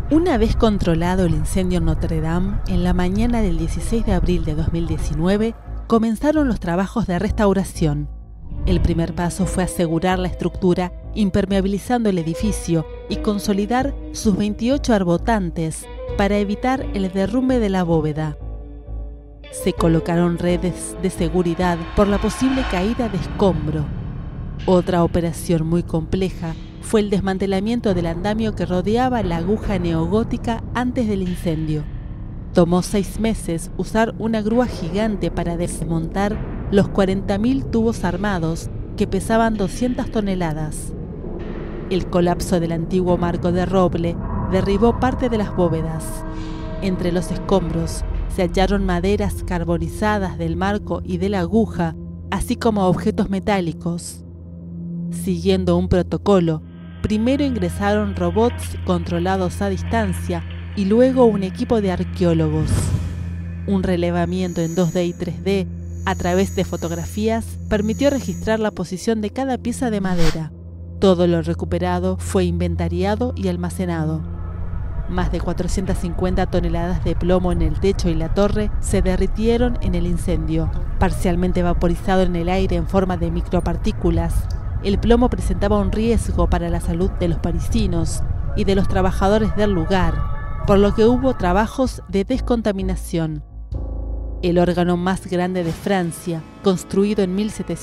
Una vez controlado el incendio en Notre Dame, en la mañana del 16 de abril de 2019, comenzaron los trabajos de restauración. El primer paso fue asegurar la estructura, impermeabilizando el edificio y consolidar sus 28 arbotantes para evitar el derrumbe de la bóveda. Se colocaron redes de seguridad por la posible caída de escombro. Otra operación muy compleja fue el desmantelamiento del andamio que rodeaba la aguja neogótica antes del incendio. Tomó 6 meses usar una grúa gigante para desmontar los 40.000 tubos armados que pesaban 200 toneladas. El colapso del antiguo marco de roble derribó parte de las bóvedas. Entre los escombros se hallaron maderas carbonizadas del marco y de la aguja, así como objetos metálicos. Siguiendo un protocolo, primero ingresaron robots controlados a distancia y luego un equipo de arqueólogos. Un relevamiento en 2D y 3D a través de fotografías permitió registrar la posición de cada pieza de madera. Todo lo recuperado fue inventariado y almacenado. Más de 450 toneladas de plomo en el techo y la torre se derritieron en el incendio. Parcialmente vaporizado en el aire en forma de micropartículas, el plomo presentaba un riesgo para la salud de los parisinos y de los trabajadores del lugar, por lo que hubo trabajos de descontaminación. El órgano más grande de Francia, construido en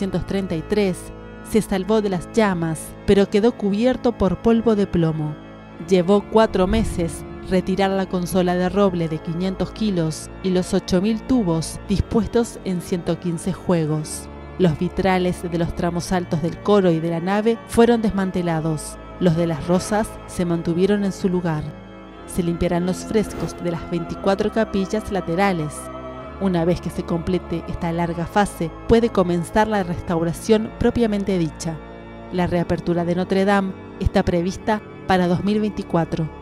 1733, se salvó de las llamas, pero quedó cubierto por polvo de plomo. Llevó 4 meses retirar la consola de roble de 500 kilos y los 8.000 tubos dispuestos en 115 juegos. Los vitrales de los tramos altos del coro y de la nave fueron desmantelados. Los de las rosas se mantuvieron en su lugar. Se limpiarán los frescos de las 24 capillas laterales. Una vez que se complete esta larga fase, puede comenzar la restauración propiamente dicha. La reapertura de Notre Dame está prevista para 2024.